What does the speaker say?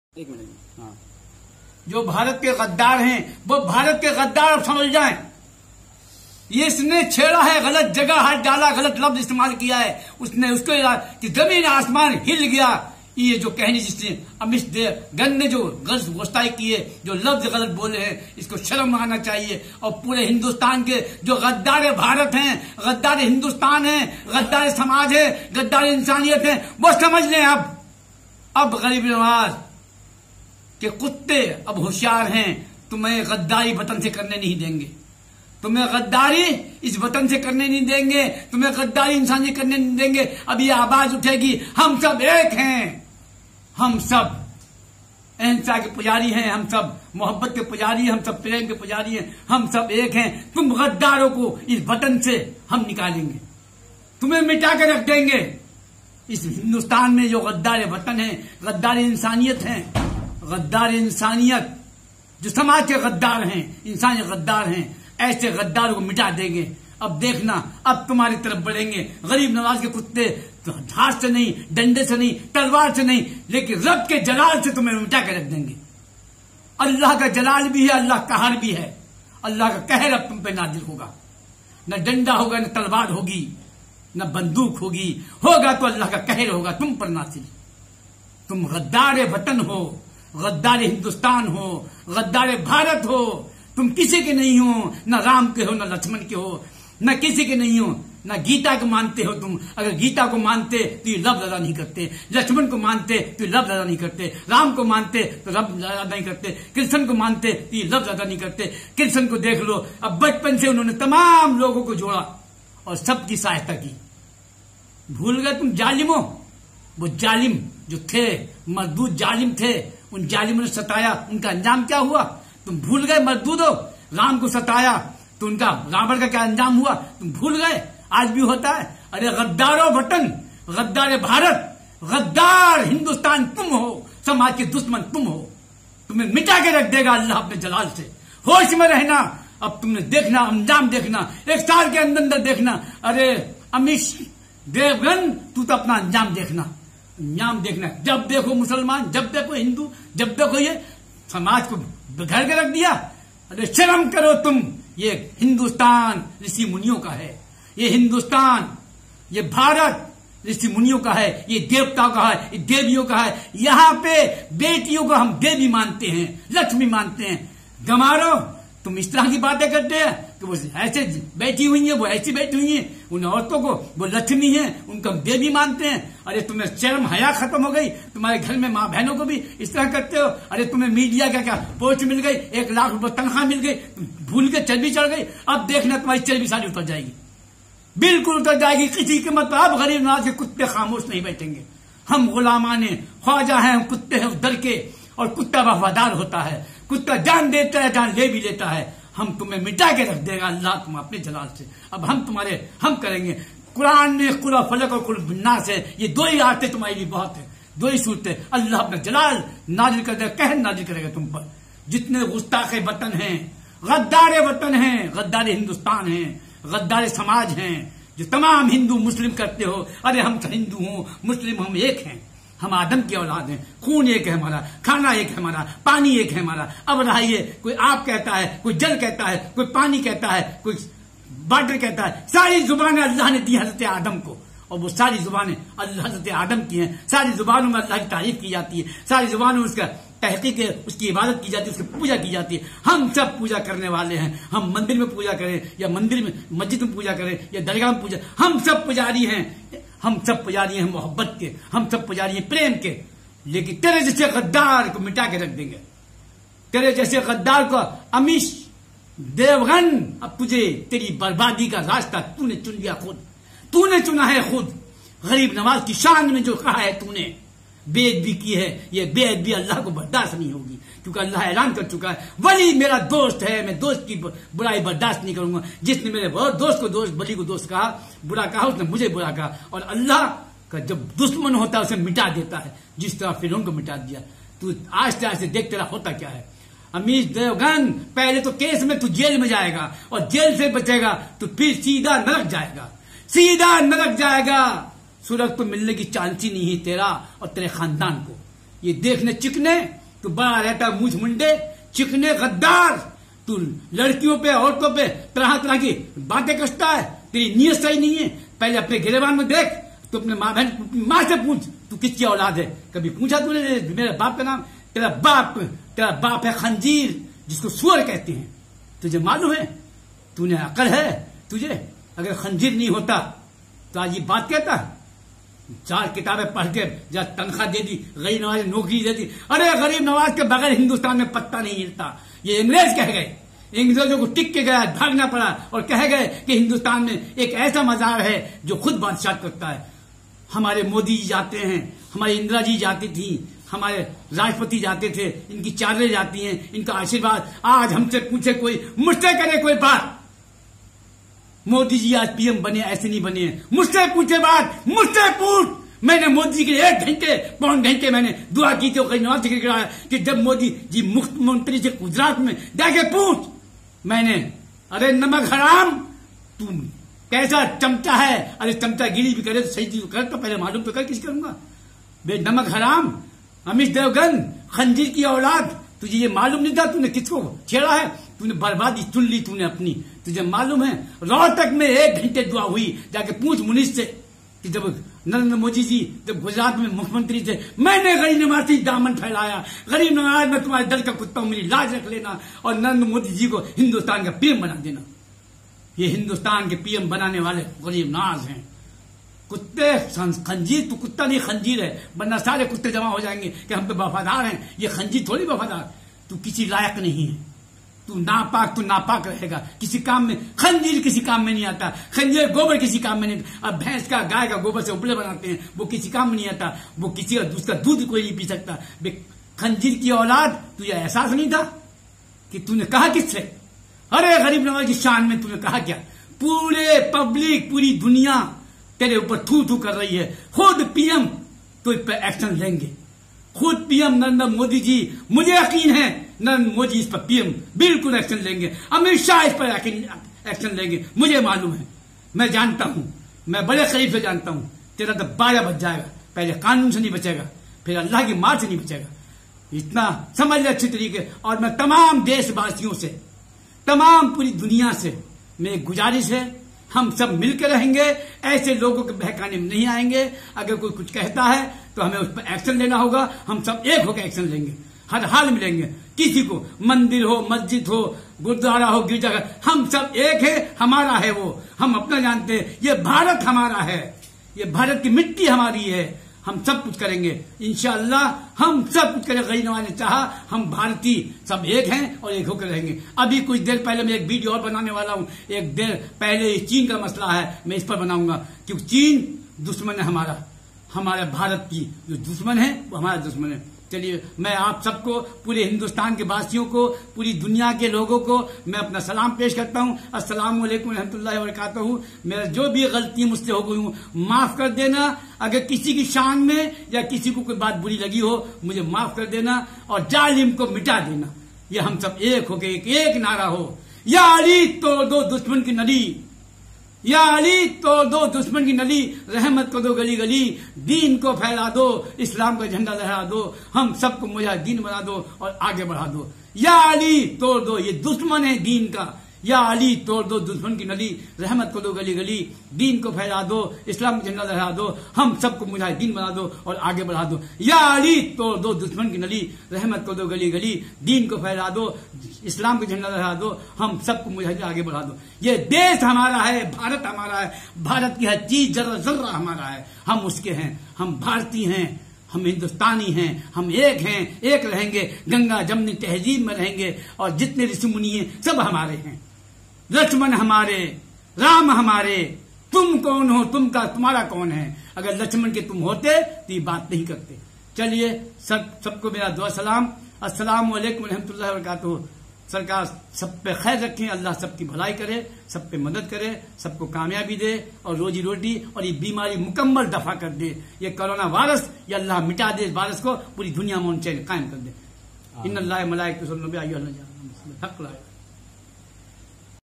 एक मिनट। हाँ, जो भारत के गद्दार हैं वो भारत के गद्दार अब समझ जाएं। ये इसने छेड़ा है, गलत जगह हाथ डाला, गलत लफ्ज इस्तेमाल किया है। उसने उसको कि जमीन आसमान हिल गया। ये जो कहनी जिसने अमित देवगन ने जो गलत गोस्ताई की है, जो लफ्ज गलत बोले हैं, इसको शर्म आना चाहिए। और पूरे हिंदुस्तान के जो गद्दार भारत हैं, गद्दार हिंदुस्तान है, गद्दार समाज है, गद्दार इंसानियत है, वो समझ लें अब गरीब नवाज के कुत्ते अब होशियार हैं। तुम्हें गद्दारी वतन से करने नहीं देंगे, तुम्हें गद्दारी इस वतन से करने नहीं देंगे, तुम्हें गद्दारी इंसान से करने नहीं देंगे। अब ये आवाज उठेगी, हम सब एक हैं, हम सब अहिंसा के पुजारी हैं, हम सब मोहब्बत के पुजारी हैं, हम सब प्रेम के पुजारी हैं, हम सब एक हैं। तुम गद्दारों को इस वतन से हम निकालेंगे, तुम्हें मिटा के रख देंगे। इस हिंदुस्तान में जो गद्दार वतन है, गद्दार इंसानियत है, गद्दार इंसानियत जो समाज के गद्दार हैं, इंसान के गद्दार हैं, ऐसे गद्दारों को मिटा देंगे। अब देखना, अब तुम्हारी तरफ बढ़ेंगे गरीब नवाज के कुत्ते। तो हाथ से नहीं, डंडे से नहीं, तलवार से नहीं, लेकिन रब के जलाल से तुम्हें मिटा के रख देंगे। अल्लाह का जलाल भी है, अल्लाह का कहर भी है। अल्लाह का कहर अब तुम पे नाजिल होगा। न डंडा होगा, न तलवार होगी, न बंदूक होगी, होगा तो अल्लाह का कहर होगा तुम पर नाजिल। तुम गद्दार वतन हो, गद्दार हिंदुस्तान हो, गद्दार भारत हो। तुम किसी के नहीं हो, न राम के हो, न लक्ष्मण के हो, न किसी के नहीं हो, न गीता को मानते हो। तुम अगर गीता को मानते तो ये लफ्ज अदा नहीं करते, लक्ष्मण को मानते तो ये लफ्ज अदा नहीं करते, राम को मानते तो लफ्ज अदा नहीं करते, कृष्ण को मानते तो ये लफ्ज अदा नहीं करते। कृष्ण को देख लो, अब बचपन से उन्होंने तमाम लोगों को जोड़ा और सबकी सहायता की। भूल गए तुम जालिमों, वो जालिम जो थे, मजदूर जालिम थे, उन जालिमों ने सताया, उनका अंजाम क्या हुआ तुम भूल गए। मजदूर हो, राम को सताया तो उनका रावण का क्या अंजाम हुआ तुम भूल गए। आज भी होता है। अरे गद्दारों वतन, गद्दार भारत, गद्दार हिंदुस्तान तुम हो, समाज के दुश्मन तुम हो। तुम्हें मिटा के रख देगा अल्लाह अपने जलाल से। होश में रहना, अब तुमने देखना अंजाम, देखना 1 साल के अंदर देखना। अरे अमित देवगन, तू तो अपना अंजाम देखना, अंजाम देखना। जब देखो मुसलमान, जब देखो हिंदू, जब देखो ये समाज को घर के रख दिया। अरे शर्म करो तुम। ये हिंदुस्तान ऋषि मुनियों का है, ये हिंदुस्तान, ये भारत ऋषि मुनियों का है, ये देवताओं का है, ये देवियों का है। यहाँ पे बेटियों को हम देवी मानते हैं, लक्ष्मी मानते हैं। गमारो, तुम इस तरह की बातें करते हैं कि वो ऐसे बैठी हुई है, वो ऐसी बैठी हुई है, उन औरतों को वो लक्ष्मी है, उनको हम देवी मानते हैं। अरे तुम्हें शर्म हया खत्म हो गई। तुम्हारे घर में माँ बहनों को भी इस तरह करते हो। अरे तुम्हें मीडिया का क्या पोस्ट मिल गई, 1 लाख रुपए तनख्वाह मिल गई, भूल के चर्बी चढ़ गई। अब देखना तुम्हारी चर्बी सारी उतर जाएगी, बिल्कुल उतर जाएगी। किसी कीमत पर अब गरीब नवाज के कुत्ते खामोश नहीं बैठेंगे। हम गुलामाने ख्वाजा हैं, हम कुत्ते हैं डर के, और कुत्ता वफादार होता है, कुत्ता जान देता है, जान ले भी लेता है। हम तुम्हें मिटा के रख देगा अल्लाह तुम अपने जलाल से। अब हम करेंगे। कुरान में कुल फलक और कुल बिन्नास है, ये 2 ही आयतें तुम्हारे लिए बहुत है, 2 ही सूरतें। अल्लाह अपना जलाल नाजिल कर देगा, कहर नाजिल करेगा तुम पर। जितने गुस्ताखे वतन हैं, गद्दार वतन हैं, गद्दार हिंदुस्तान हैं, गद्दार समाज हैं, जो तमाम हिंदू मुस्लिम करते हो। अरे हम हिंदू हूं, मुस्लिम, हम एक हैं, हम आदम की औलाद हैं। खून एक है हमारा, खाना एक है हमारा, पानी एक है हमारा। अब रहिए, कोई आप कहता है, कोई जल कहता है, कोई पानी कहता है, कोई वाटर कहता है। सारी जुबानें अल्लाह ने दी हजरत आदम को, और वो सारी जुबानें अल्लाह हजरत आदम की हैं। सारी जुबानों में अल्लाह की तारीफ की जाती है, सारी जुबानों में उसका तहकीक है, उसकी इबादत की जाती है, उसकी पूजा की जाती है। हम सब पूजा करने वाले हैं। हम मंदिर में पूजा करें या मंदिर में मस्जिद में पूजा करें या दरगाह में पूजा, हम सब पुजारी हैं। हम सब पुजारी हैं मोहब्बत के, हम सब पुजारी हैं प्रेम के। लेकिन तेरे जैसे गद्दार को मिटा के रख देंगे, तेरे जैसे गद्दार को। अमित देवगन, अब तुझे तेरी बर्बादी का रास्ता तूने चुन लिया, खुद तूने चुना है। खुद गरीब नवाज की शान में जो कहा है तूने, बेअदबी की है, ये बेअदबी अल्लाह को बर्दाश्त नहीं होगी, क्योंकि अल्लाह ऐलान कर चुका है, वली मेरा दोस्त है, मैं दोस्त की बुराई बर्दाश्त नहीं करूंगा। जिसने मेरे दोस्त को दोस्त, वली को दोस्त कहा, बुरा कहा, उसने मुझे बुरा कहा। और अल्लाह का जब दुश्मन होता है उसे मिटा देता है, जिस तरह फिरौन को मिटा दिया। तू आस्ते आस्ते देख तेरा होता क्या है। अमित देवगन, पहले तो केस में तू जेल में जाएगा, और जेल से बचेगा तो फिर सीधा नरक जाएगा, सीधा नरक जाएगा। सूरज तो मिलने की चांस ही नहीं है तेरा और तेरे खानदान को। ये देखने चिकने तू बड़ा रहता मूछ मुंडे, चिकने गद्दार, तू लड़कियों पे औरतों पे तरह तरह की बातें करता है, तेरी नीयत सही नहीं है। पहले अपने गिरेबान में देख, तू अपने माँ बहन माँ से पूछ तू किसकी औलाद है। कभी पूछा तूने मेरे बाप का नाम? तेरा बाप है खंजीर, जिसको सुअर कहते हैं। तुझे मालूम है? तूने अकल है तुझे? अगर खंजीर नहीं होता तो आज ये बात कहता? 4 किताबें पढ़ के जब तनख्वाह दे दी, गरीब नवाज नौकरी दे दी। अरे गरीब नवाज के बगैर हिंदुस्तान में पत्ता नहीं हिलता, ये अंग्रेज कह गए। अंग्रेजों को टिक के गया, भागना पड़ा और कह गए कि हिंदुस्तान में एक ऐसा मजार है जो खुद बादशाह करता है। हमारे मोदी जी जाते हैं, हमारी इंदिरा जी जाती थी, हमारे राष्ट्रपति जाते थे, इनकी चादरें जाती हैं, इनका आशीर्वाद। आज हमसे पूछे कोई, मुझसे करे कोई बात, मोदी जी आज पीएम बने, ऐसे नहीं बने। मुझसे पूछे बात, मुझसे पूछ। मैंने मोदी जी के 1 घंटे 1.5 घंटे मैंने दुआ की थी नवाज शरीफ कि जब मोदी जी मुख्यमंत्री से गुजरात में जाके पूछ। मैंने, अरे नमक हराम, तू कैसा चमचा है? अरे चमचा गिरी भी करे तो सही चीज कर, तो पहले मालूम तो कर, किस करूंगा बे? नमक हराम, अमित देवगन, खंजीर की औलाद, तुझे ये मालूम नहीं था तूने किसको छेड़ा है? तूने बर्बादी चुन ली तूने अपनी। तुझे मालूम है रोहतक में 1 घंटे दुआ हुई, जाके पूछ मुनीष से कि जब नरेंद्र मोदी जी जब गुजरात में मुख्यमंत्री थे, मैंने गरीब नवाज से दामन फैलाया, गरीब नवाज में तुम्हारे दल का कुत्ता हूं, मेरी लाज रख लेना और नरेंद्र मोदी जी को हिंदुस्तान का पीएम बना देना। ये हिंदुस्तान के पीएम बनाने वाले गरीब नवाज हैं। कुत्ते खंजीर, तू कुत्ता नहीं खंजीर है, वरना सारे कुत्ते जमा हो जाएंगे कि हम तो वफादार हैं। ये खंजीर थोड़ी वफादार, तू किसी लायक नहीं है, तू नापाक रहेगा किसी काम में। खंजीर किसी काम में नहीं आता, खंजीर गोबर किसी काम में नहीं। अब भैंस का गाय का गोबर से उपले बनाते हैं, वो किसी काम में नहीं आता, वो किसी का उसका दूध कोई नहीं पी सकता। खंजीर की औलाद, तुझे एहसास नहीं था कि तूने कहा किससे? अरे गरीब नवाज की शान में तूने कहा क्या? पूरे पब्लिक, पूरी दुनिया तेरे ऊपर थू थू कर रही है। खुद पीएम तो इस पर एक्शन लेंगे, खुद पीएम नरेंद्र मोदी जी, मुझे यकीन है नरेंद्र मोदी इस पर पीएम बिल्कुल एक्शन लेंगे। अमित शाह इस पर एक्शन लेंगे, मुझे मालूम है, मैं जानता हूं, मैं बड़े करीब से जानता हूं। तेरा तो 12 बच जाएगा, पहले कानून से नहीं बचेगा, फिर अल्लाह की मार से नहीं बचेगा। इतना समझ ले अच्छी तरीके। और मैं तमाम देशवासियों से, तमाम पूरी दुनिया से मेरी गुजारिश है, हम सब मिलकर रहेंगे, ऐसे लोगों के बहकाने में नहीं आएंगे। अगर कोई कुछ कहता है तो हमें उस पर एक्शन लेना होगा। हम सब एक होकर एक्शन लेंगे, हर हाल में लेंगे। किसी को, मंदिर हो, मस्जिद हो, गुरुद्वारा हो, गिरजाघर, हम सब एक है, हमारा है वो, हम अपना जानते हैं। ये भारत हमारा है, ये भारत की मिट्टी हमारी है, हम सब कुछ करेंगे इंशाअल्लाह, हम सब कुछ करेंगे। गरीब नवाज ने चाहा, हम भारतीय सब एक हैं और एक होकर रहेंगे। अभी कुछ देर पहले मैं एक वीडियो और बनाने वाला हूं, एक देर पहले चीन का मसला है, मैं इस पर बनाऊंगा, क्योंकि चीन दुश्मन है हमारा, हमारे भारत की जो दुश्मन है वो हमारा दुश्मन है। चलिए, मैं आप सबको, पूरे हिंदुस्तान के वासियों को, पूरी दुनिया के लोगों को मैं अपना सलाम पेश करता हूं। अस्सलाम वालेकुम रहमतुल्लाहि व बरकातहू। मेरा जो भी गलती मुझसे हो गई हूं, माफ कर देना। अगर किसी की शान में या किसी को कोई बात बुरी लगी हो, मुझे माफ कर देना और जालिम को मिटा देना। ये हम सब एक होकर एक नारा हो, या अली तोड़ दो दुश्मन की नली, या अली तोड़ दो दुश्मन की नली, रहमत को दो गली गली, दीन को फैला दो, इस्लाम का झंडा लहरा दो, हम सबको मुजाहिदीन बना दो और आगे बढ़ा दो। या अली तोड़ दो, ये दुश्मन है दीन का, या अली तोड़ दो दुश्मन की नली, रहमत को दो गली गली, दीन को फैला दो, इस्लाम का झंडा लहरा दो, हम सबको मुजाहिदीन बना दो और आगे बढ़ा दो। या अली तोड़ दो दुश्मन की नली, रहमत को दो गली गली, दीन को फैला दो, इस्लाम का झंडा लहरा दो, हम सबको मुजाहिदीन आगे बढ़ा दो। ये देश हमारा है, भारत हमारा है, भारत की हर चीज जर्रा जर्रा हमारा है, हम उसके हैं, हम भारतीय हैं, हम हिंदुस्तानी हैं, हम एक हैं, एक रहेंगे, गंगा जमनी तहजीब में रहेंगे और जितने ऋषि मुनि हैं सब हमारे हैं। लक्ष्मण हमारे, राम हमारे, तुम कौन हो, तुम्हारा कौन है? अगर लक्ष्मण के तुम होते तो ये बात नहीं करते। चलिए, सबको मेरा दुआ सलाम, अस्सलाम वालेकुम रहमतुल्लाहि व बरकातहू। सरकार सब पे खैर रखें, अल्लाह सबकी भलाई करे, सब पे मदद करे, सबको कामयाबी दे और रोजी रोटी और ये बीमारी मुकम्मल दफा कर दे। ये कोरोना वायरस ये अल्लाह मिटा दे, इस वायरस को पूरी दुनिया में चैन कायम कर दे। इन्नल्लाह व मलाइकतहू युसल्लूना अला नबी।